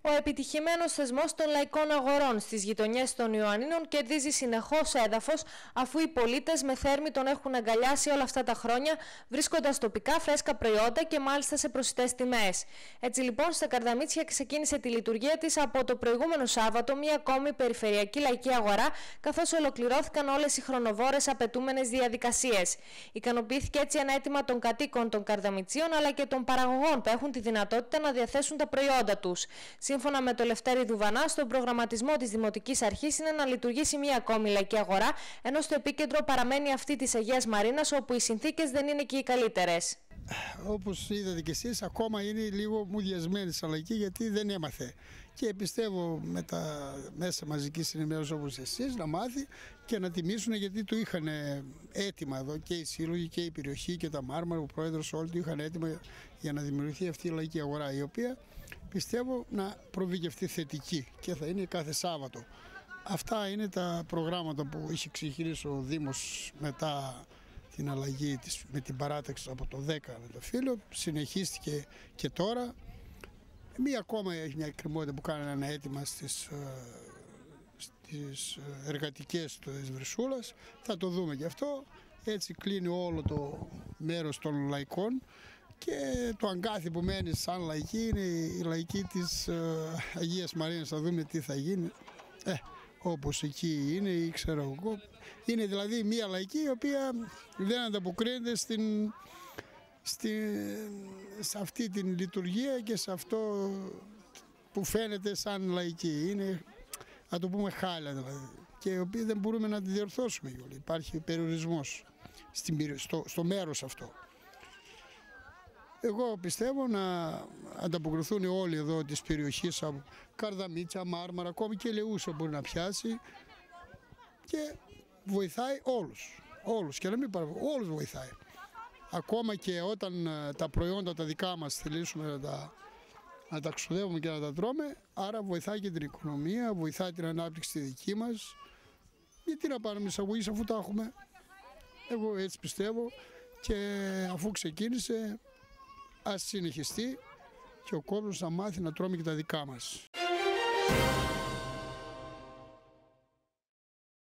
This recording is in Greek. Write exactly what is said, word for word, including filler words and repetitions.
Ο επιτυχημένος θεσμός των λαϊκών αγορών στις γειτονιές των Ιωαννίνων κερδίζει συνεχώς έδαφος, αφού οι πολίτες με θέρμη τον έχουν αγκαλιάσει όλα αυτά τα χρόνια, βρίσκοντας τοπικά φρέσκα προϊόντα και μάλιστα σε προσιτές τιμές. Έτσι λοιπόν, στα Καρδαμίτσια ξεκίνησε τη λειτουργία της από το προηγούμενο Σάββατο μια ακόμη περιφερειακή λαϊκή αγορά, καθώς ολοκληρώθηκαν όλες οι χρονοβόρες απαιτούμενες διαδικασίες. Ικανοποιήθηκε έτσι ένα αίτημα των κατοίκων των Καρδαμιτσίων αλλά και των παραγωγών που έχουν τη δυνατότητα να διαθέσουν τα προϊόντα τους. Σύμφωνα με το Λευτέρη Δουβανά, στον προγραμματισμό της Δημοτικής Αρχής είναι να λειτουργήσει μία ακόμη λαϊκή αγορά, ενώ στο επίκεντρο παραμένει αυτή της Αγίας Μαρίνας, όπου οι συνθήκες δεν είναι και οι καλύτερες. Όπως είδατε και εσείς, ακόμα είναι λίγο μουδιασμένη σαν λαϊκή, γιατί δεν έμαθε. Και πιστεύω με τα μέσα μαζικής ενημέρωσης όπως εσείς να μάθει και να τιμήσουν, γιατί το είχαν έτοιμα εδώ και οι σύλλογοι και η περιοχή και τα Μάρμαρα, ο πρόεδρος, όλοι το είχαν έτοιμα για να δημιουργηθεί αυτή η λαϊκή αγορά, η οποία πιστεύω να προβεί και αυτή θετική και θα είναι κάθε Σάββατο. Αυτά είναι τα προγράμματα που είχε ξεκινήσει ο Δήμος μετά την αλλαγή της, με την παράταξη από το δέκα με το φύλλο, συνεχίστηκε και τώρα. Μία ακόμα έχει μια εκκρεμότητα που κάνανε ένα αίτημα στις, στις εργατικές της Βρυσούλας, θα το δούμε και αυτό. Έτσι κλείνει όλο το μέρος των λαϊκών και το αγκάθι που μένει σαν λαϊκή είναι η λαϊκή της Αγίας Μαρίνας. Θα δούμε τι θα γίνει. Ε, όπως εκεί είναι ή ξέρω εγώ. Είναι δηλαδή μια λαϊκή η οποία δεν ανταποκρίνεται στην, στην, σε αυτή την λειτουργία και σε αυτό που φαίνεται σαν λαϊκή. Είναι, να το πούμε, χάλια δηλαδή, και η οποία δεν μπορούμε να τη διορθώσουμε. Υπάρχει περιορισμός στο, στο μέρος αυτό. Εγώ πιστεύω να ανταποκριθούν όλοι εδώ της περιοχής, από Καρδαμίτσια, Μάρμαρα, ακόμη και Λεούσια μπορεί να πιάσει, και βοηθάει όλους, όλους και να μην παραπάνω, όλους βοηθάει. Ακόμα και όταν τα προϊόντα τα δικά μας θελήσουμε να τα, να τα ξοδεύουμε και να τα τρώμε, άρα βοηθάει και την οικονομία, βοηθάει την ανάπτυξη τη δική μας. Γιατί να πάρουμε εισαγωγή αφού τα έχουμε? Εγώ έτσι πιστεύω, και αφού ξεκίνησε ας συνεχιστεί και ο κόσμος να μάθει να τρώμε και τα δικά μας.